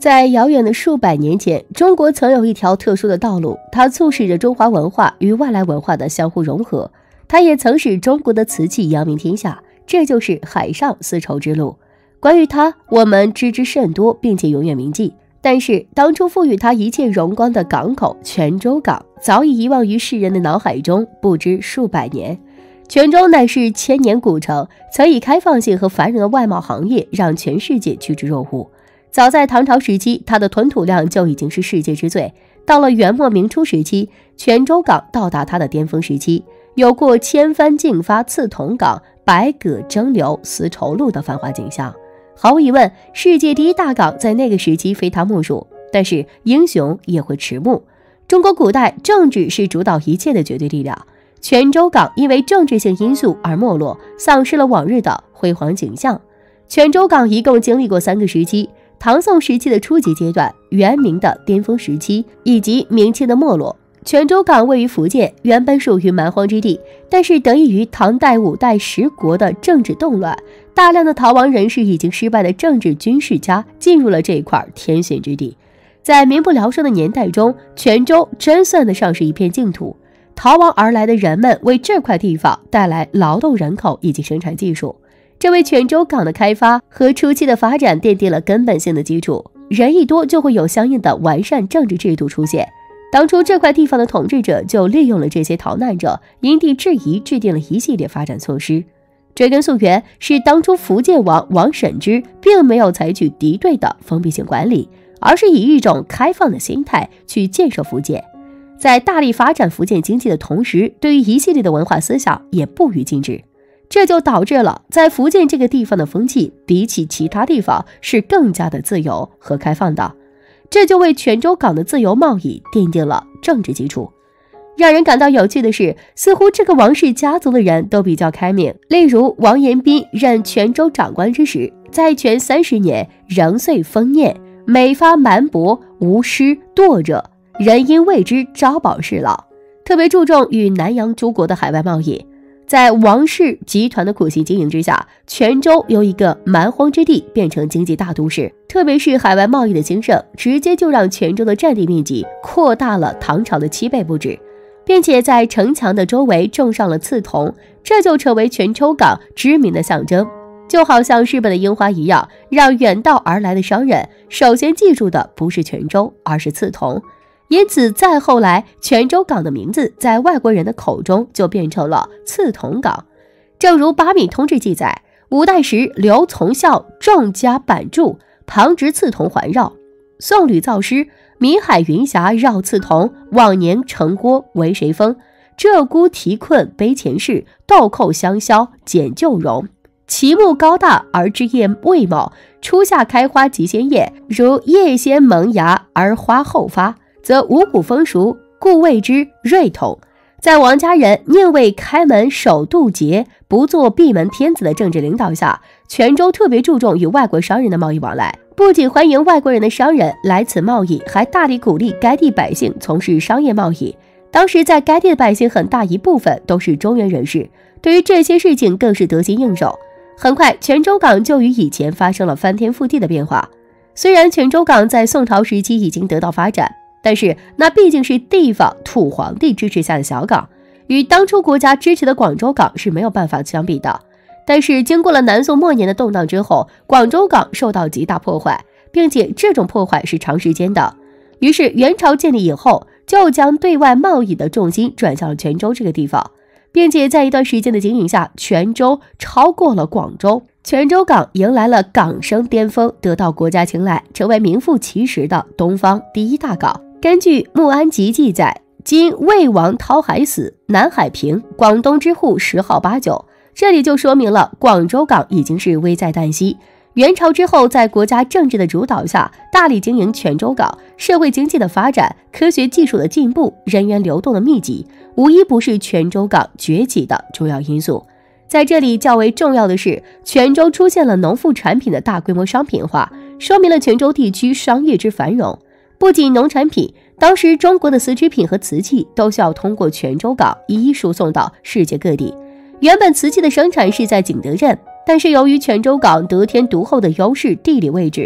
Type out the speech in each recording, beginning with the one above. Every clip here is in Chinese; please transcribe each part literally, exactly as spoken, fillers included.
在遥远的数百年前，中国曾有一条特殊的道路，它促使着中华文化与外来文化的相互融合，它也曾使中国的瓷器扬名天下，这就是海上丝绸之路。关于它，我们知之甚多，并且永远铭记。但是当初赋予它一切荣光的港口泉州港，早已遗忘于世人的脑海中，不知数百年。泉州乃是千年古城，曾以开放性和繁荣的外贸行业让全世界趋之若鹜。早在唐朝时期，它的吞吐量就已经是世界之最。到了元末明初时期，泉州港到达它的巅峰时期，有过千帆竞发刺桐港、百舸争流丝绸路的繁华景象。毫无疑问，世界第一大港在那个时期非它莫属。但是英雄也会迟暮，中国古代政治是主导一切的绝对力量。泉州港因为政治性因素而没落，丧失了往日的辉煌景象。泉州港一共经历过三个时期：唐宋时期的初级阶段、元明的巅峰时期以及明清的没落。泉州港位于福建，原本属于蛮荒之地，但是得益于唐代五代十国的政治动乱，大量的逃亡人士已经失败的政治军事家进入了这一块天选之地。在民不聊生的年代中，泉州真算得上是一片净土。逃亡而来的人们为这块地方带来劳动人口以及生产技术，这为泉州港的开发和初期的发展奠定了根本性的基础。人一多，就会有相应的完善政治制度出现。当初这块地方的统治者就利用了这些逃难者，因地制宜制定了一系列发展措施。追根溯源，是当初福建王王审知并没有采取敌对的封闭性管理，而是以一种开放的心态去建设福建。在大力发展福建经济的同时，对于一系列的文化思想也不予禁止，这就导致了在福建这个地方的风气比起其他地方是更加的自由和开放的，这就为泉州港的自由贸易奠定了政治基础。让人感到有趣的是，似乎这个王氏家族的人都比较开明。例如王延斌任泉州长官之时，在泉三十年，仍遂丰年，每发蛮薄，无失惰者，人因为之招保侍老，特别注重与南洋诸国的海外贸易。在王氏集团的苦心经营之下，泉州由一个蛮荒之地变成经济大都市，特别是海外贸易的兴盛，直接就让泉州的占地面积扩大了唐朝的七倍不止，并且在城墙的周围种上了刺桐，这就成为泉州港知名的象征。就好像日本的樱花一样，让远道而来的商人首先记住的不是泉州，而是刺桐。因此再后来，泉州港的名字在外国人的口中就变成了刺桐港。正如八米通志记载，五代时刘从孝众家板柱，旁植刺桐环绕。宋吕造诗，闽海云霞绕刺桐，往年城郭为谁封？鹧鸪啼困悲前世，豆蔻香消减旧容。其木高大而枝叶未茂，初夏开花即鲜艳，如叶先萌芽而花后发，则五谷丰熟，故谓之瑞统。在王家人宁为开门守渡节，不做闭门天子的政治领导下，泉州特别注重与外国商人的贸易往来，不仅欢迎外国人的商人来此贸易，还大力鼓励该地百姓从事商业贸易。当时在该地的百姓很大一部分都是中原人士，对于这些事情更是得心应手。很快，泉州港就与以前发生了翻天覆地的变化。虽然泉州港在宋朝时期已经得到发展，但是那毕竟是地方土皇帝支持下的小港，与当初国家支持的广州港是没有办法相比的。但是经过了南宋末年的动荡之后，广州港受到极大破坏，并且这种破坏是长时间的。于是元朝建立以后，就将对外贸易的重心转向了泉州这个地方，并且在一段时间的经营下，泉州超过了广州。泉州港迎来了港生巅峰，得到国家青睐，成为名副其实的东方第一大港。根据《穆安集》记载，今魏王涛海死，南海平，广东之户十号八九，这里就说明了广州港已经是危在旦夕。元朝之后，在国家政治的主导下，大力经营泉州港，社会经济的发展，科学技术的进步，人员流动的密集，无一不是泉州港崛起的重要因素。在这里较为重要的是，泉州出现了农副产品的大规模商品化，说明了泉州地区商业之繁荣。不仅农产品，当时中国的丝织品和瓷器都需要通过泉州港一一输送到世界各地。原本瓷器的生产是在景德镇，但是由于泉州港得天独厚的优势地理位置，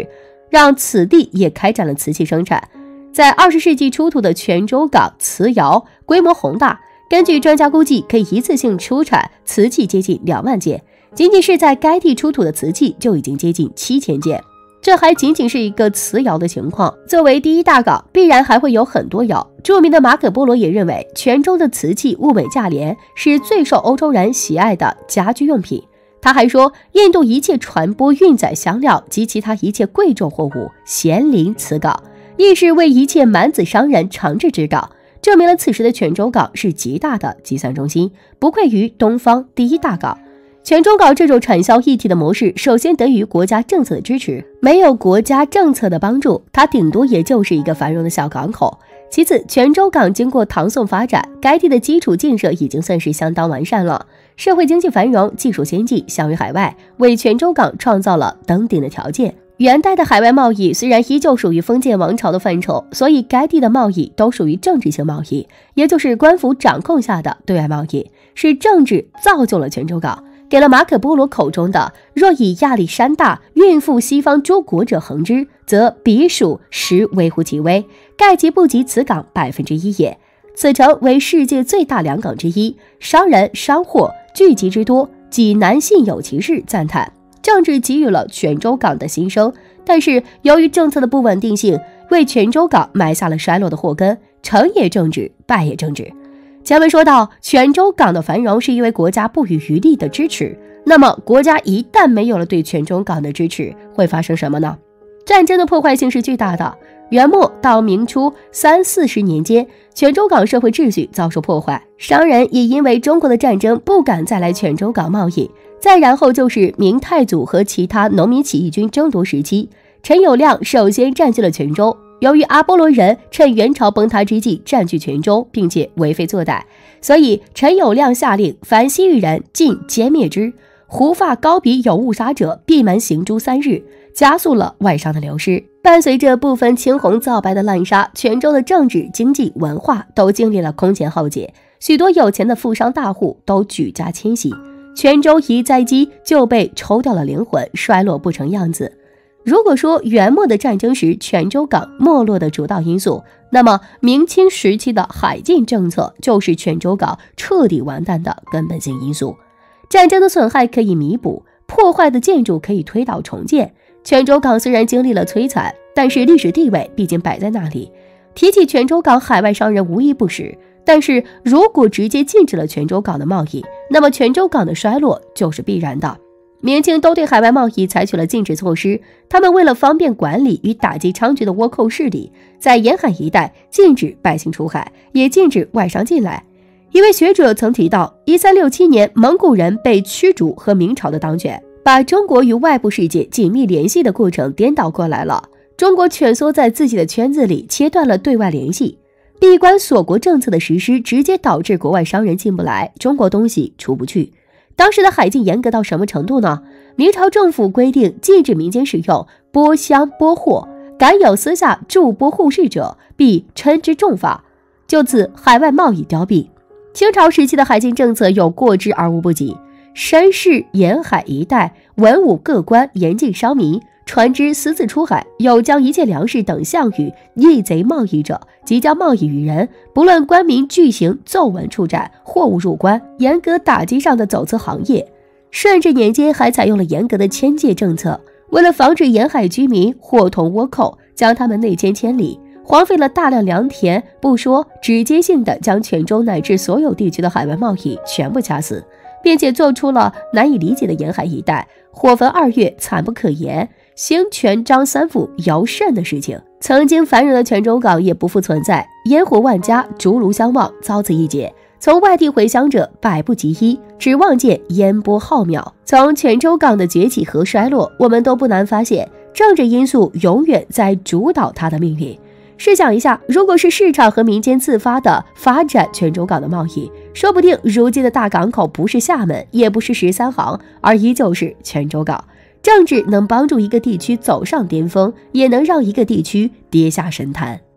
让此地也开展了瓷器生产。在二十世纪出土的泉州港瓷窑规模宏大，根据专家估计，可以一次性出产瓷器接近两万件，仅仅是在该地出土的瓷器就已经接近七千件。这还仅仅是一个瓷窑的情况，作为第一大港，必然还会有很多窑。著名的马可波罗也认为，泉州的瓷器物美价廉，是最受欧洲人喜爱的家居用品。他还说，印度一切船舶运载香料及其他一切贵重货物咸临此港，亦是为一切蛮子商人长治之港，证明了此时的泉州港是极大的集散中心，不愧于东方第一大港。泉州港这种产销一体的模式，首先得益于国家政策的支持，没有国家政策的帮助，它顶多也就是一个繁荣的小港口。其次，泉州港经过唐宋发展，该地的基础建设已经算是相当完善了，社会经济繁荣，技术先进，享誉海外，为泉州港创造了登顶的条件。元代的海外贸易虽然依旧属于封建王朝的范畴，所以该地的贸易都属于政治性贸易，也就是官府掌控下的对外贸易，是政治造就了泉州港，给了马可波罗口中的若以亚历山大运赴西方诸国者恒之，则彼属实微乎其微，盖其不及此港百分之一也。此城为世界最大两港之一，商人商货聚集之多，济南信有其事赞叹。政治给予了泉州港的新生，但是由于政策的不稳定性，为泉州港埋下了衰落的祸根，成也政治，败也政治。前文说到，泉州港的繁荣是因为国家不遗余力的支持，那么国家一旦没有了对泉州港的支持，会发生什么呢？战争的破坏性是巨大的。元末到明初三四十年间，泉州港社会秩序遭受破坏，商人也因为中国的战争不敢再来泉州港贸易。再然后就是明太祖和其他农民起义军争夺时期，陈友谅首先占据了泉州。由于阿波罗人趁元朝崩塌之际占据泉州，并且为非作歹，所以陈友谅下令凡西域人尽歼灭之，胡发高鼻有误杀者闭门行诛三日，加速了外商的流失。伴随着不分青红皂白的滥杀，泉州的政治、经济、文化都经历了空前浩劫，许多有钱的富商大户都举家迁徙，泉州一在机就被抽掉了灵魂，衰落不成样子。如果说元末的战争时泉州港没落的主导因素，那么明清时期的海禁政策就是泉州港彻底完蛋的根本性因素。战争的损害可以弥补，破坏的建筑可以推倒重建。泉州港虽然经历了摧残，但是历史地位毕竟摆在那里。提起泉州港，海外商人无一不识，但是如果直接禁止了泉州港的贸易，那么泉州港的衰落就是必然的。明清都对海外贸易采取了禁止措施，他们为了方便管理与打击猖獗的倭寇势力，在沿海一带禁止百姓出海，也禁止外商进来。一位学者曾提到，一三六七年蒙古人被驱逐和明朝的当权，把中国与外部世界紧密联系的过程颠倒过来了。中国蜷缩在自己的圈子里，切断了对外联系。闭关锁国政策的实施，直接导致国外商人进不来，中国东西出不去。当时的海禁严格到什么程度呢？明朝政府规定禁止民间使用钵香钵货，敢有私下助钵护市者，必称之重罚。就此，海外贸易凋敝。清朝时期的海禁政策有过之而无不及，绅士沿海一带文武各官严禁商民船只私自出海，有将一切粮食等项羽逆贼贸易者，即将贸易于人，不论官民俱行奏文处斩，货物入关，严格打击上的走私行业。顺治年间还采用了严格的迁界政策，为了防止沿海居民伙同倭寇将他们内迁千里，荒废了大量良田，不说直接性的将泉州乃至所有地区的海外贸易全部掐死，并且做出了难以理解的沿海一带火焚二月惨不可言，兴泉漳三府摇甚的事情。曾经繁荣的泉州港也不复存在，烟火万家，竹炉相望，遭此一劫。从外地回乡者百不及一，只望见烟波浩渺。从泉州港的崛起和衰落，我们都不难发现，政治因素永远在主导它的命运。试想一下，如果是市场和民间自发的发展泉州港的贸易，说不定如今的大港口不是厦门，也不是十三行，而依旧是泉州港。政治能帮助一个地区走上巅峰，也能让一个地区跌下神坛。